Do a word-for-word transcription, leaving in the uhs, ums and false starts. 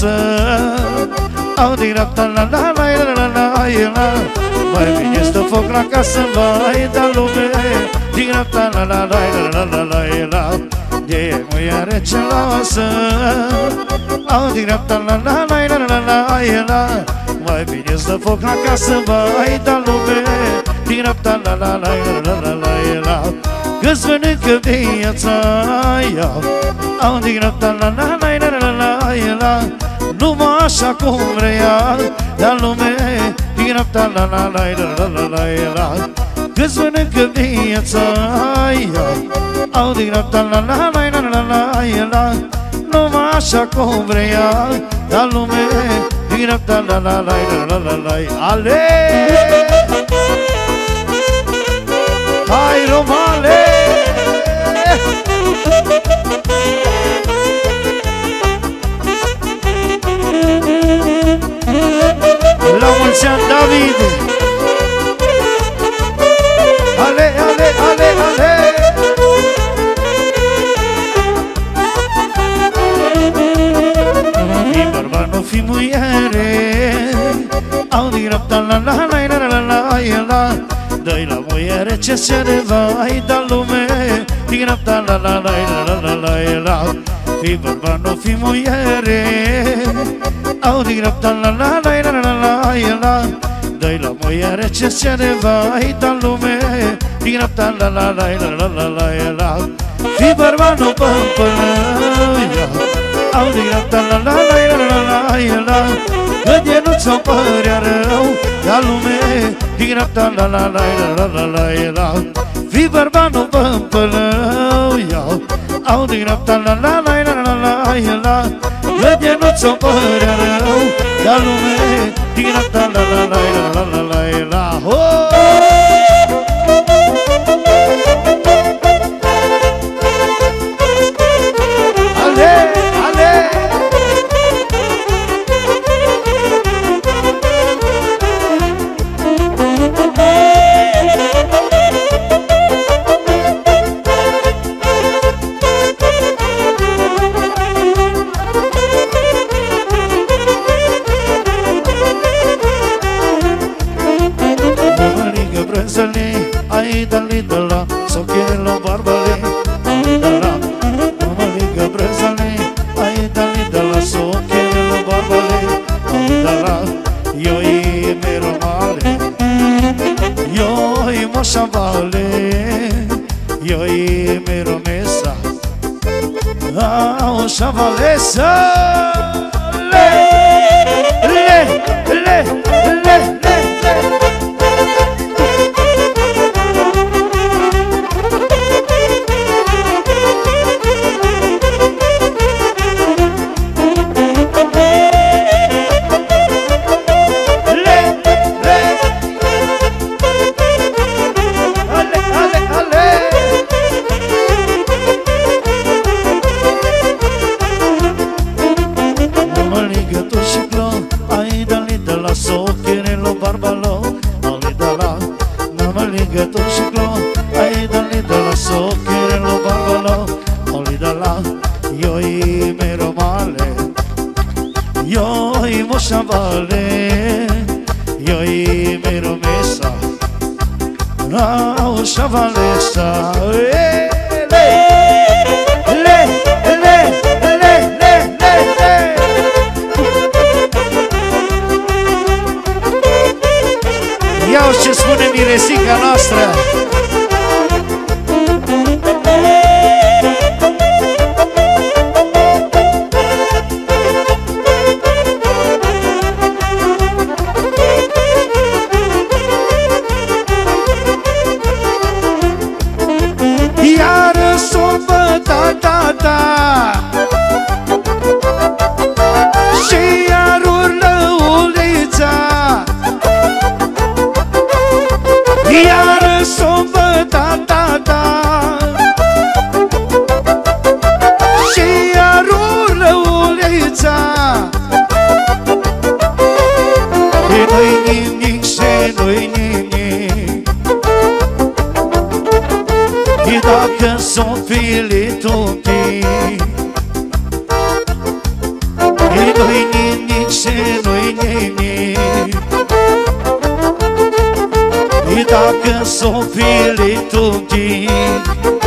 frumoasă. Au din dreapta la la la la la la la. Mai bine stă foc la casă, vai, da lume. Din dreapta la la la la la la la. De muiare celoasă. Au din dreapta la la la la la la la. Mai bine stă foc la casă, vai, da lume. Din dreapta la la la la la la la. Că-ți mănâncă viața aia. Au din dreapta la la la la la la la. Numai așa cum vrea, dar lume. Din dreapta la la la la la la la. Că-ți mănâncă viața aia. Au din dreapta la la la la la la la. Numai așa cum vrea, dar lume. Din dreapta la la la la la la. Ale! Hai, Romale! La mulți ani, David! Ale, ale, ale, ale! Fi bărbat, nu fi muiere. Au din dreapta la la la la la la la. Dă-i la muiere ce se vai, da lume. Din dreapta la la la la la la la. Fi bărbat, nu fi muiere. Au din dreapta la la la la la la la. Dă-i la muiere ce se vai, da lume. Din dreapta la la la la la la la. Fi bărbat, nu pămpălăia. Au din dreapta la la la la la la. Că de nu ți-o părea rău, da lume. Din dreapta la la la la la la la. Fi bărbat, nu pămpălăia. Au din dreapta la la la la la la la. Că de nu ți-o părea rău, da lume. Din dreapta la la la la la la la. Ale, ale! Ai dali de la, sau chielo barbale. Ai de la, nu mă ligă brăzale. Ai dali de la, sau chielo barbale. Ai de la, eu-i mero male. Eu-i moșa vale. Eu-i mero mesa. Au șavalesa. Le, le, le, le, le, le. Chavalesa, le, le, le, le, le, le, le. Ia-o ce spune miresica noastră. Și iar urlă ulița. Iar s-o ta ta ta. Și iar urlă ulița. Și nu-i nimic, și nu-i nimic. Și dacă s-o fili tu un pic, nu-i nimic. nimic. Dacă s-o fi liturgic